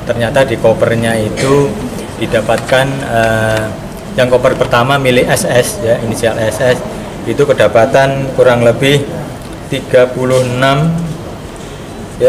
ternyata di kopernya itu didapatkan yang koper pertama milik SS ya, inisial SS, itu kedapatan kurang lebih 36 ya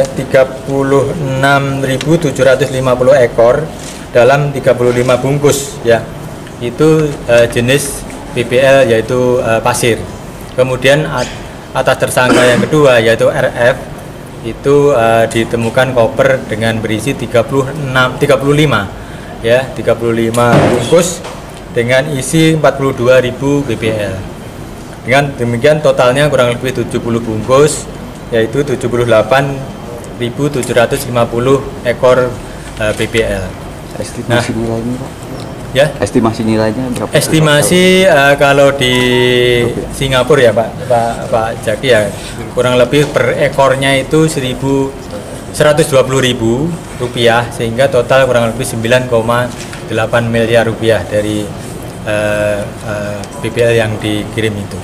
36.750 ekor dalam 35 bungkus ya. Itu jenis BBL yaitu pasir. Kemudian atas tersangka yang kedua yaitu RF itu ditemukan koper dengan berisi 35 ya, 35 bungkus dengan isi 42.000 BBL. Dengan demikian totalnya kurang lebih 70 bungkus yaitu 78.750 ekor BBL. Estimasi nilainya, Pak? Ya, estimasi nilainya berapa? Estimasi kalau di Singapura ya Pak Jaki ya, kurang lebih per ekornya itu 120.000 rupiah, sehingga total kurang lebih 9,8 miliar rupiah dari BBL yang dikirim itu.